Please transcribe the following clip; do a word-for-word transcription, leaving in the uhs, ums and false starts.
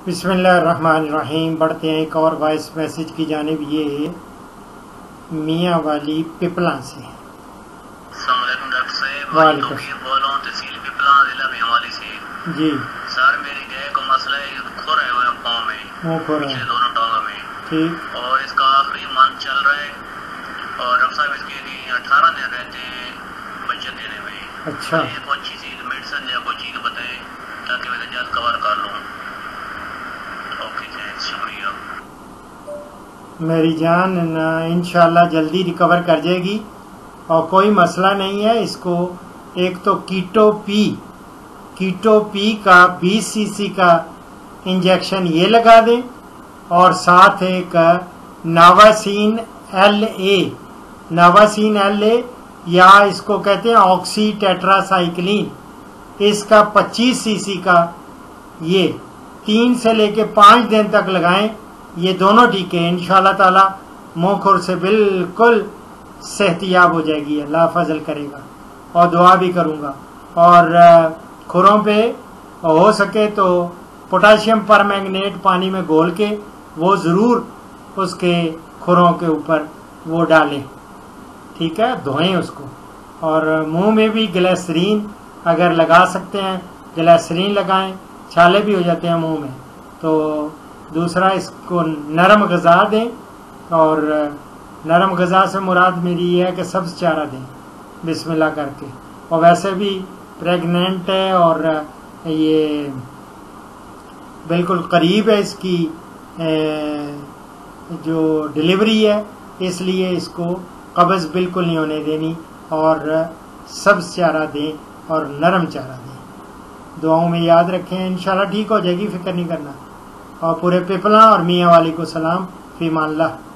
बिस्मिल्लाहिर्रहमानिर्रहीम। बढ़ते हैं एक और वॉइस मैसेज की जानिब। ये मियाँ वाली पिपला से। वालेकुम जी। सर मेरी गाय को मसला है, खो रहे हुए पाँव में, मुँह खो रहे हैं, दोनों टांगों में। ठीक। और इसका आखिरी मंथ चल रहा है और डॉक्टर साहब इसके लिए अठारह दिन रहते हैं बच्चे देने में। अच्छा, एक अच्छी चीज मेडिसिन या कोई चीज बताए ताकि मैं जल्द कवर कर लूँ। ओके शुक्रिया। मेरी जान इंशाल्लाह जल्दी रिकवर कर जाएगी और कोई मसला नहीं है। इसको एक तो कीटो पी कीटो पी का बीस सीसी का इंजेक्शन ये लगा दें और साथ एक नावासीन एल ए नावासीन एल ए या इसको कहते हैं ऑक्सी टेट्रासाइक्लिन, इसका पच्चीस सीसी का ये तीन से लेके पाँच दिन तक लगाएं। ये दोनों टीके इंशाल्लाह ताला मुँह खुर से बिल्कुल सेहतियाब हो जाएगी। अल्लाह फजल करेगा और दुआ भी करूँगा। और खुरों पे हो सके तो पोटाशियम परमैंगनेट पानी में घोल के वो ज़रूर उसके खुरों के ऊपर वो डालें, ठीक है, धोएं उसको। और मुंह में भी ग्लिसरीन अगर लगा सकते हैं ग्लिसरीन लगाएं, छाले भी हो जाते हैं मुंह में। तो दूसरा इसको नरम ग़िज़ा दें और नरम ग़िज़ा से मुराद मेरी ये है कि सब्ज़ चारा दें बिस्मिल्लाह करके। और वैसे भी प्रेग्नेंट है और ये बिल्कुल करीब है इसकी जो डिलीवरी है, इसलिए इसको कब्ज़ बिल्कुल नहीं होने देनी और सब्ज़ चारा दें और नरम चारा दें। दुआओं में याद रखें, इंशाल्लाह ठीक हो जाएगी, फिक्र नहीं करना। और पूरे पिपला और मियाँ वाली को सलाम, फीमान अल्लाह।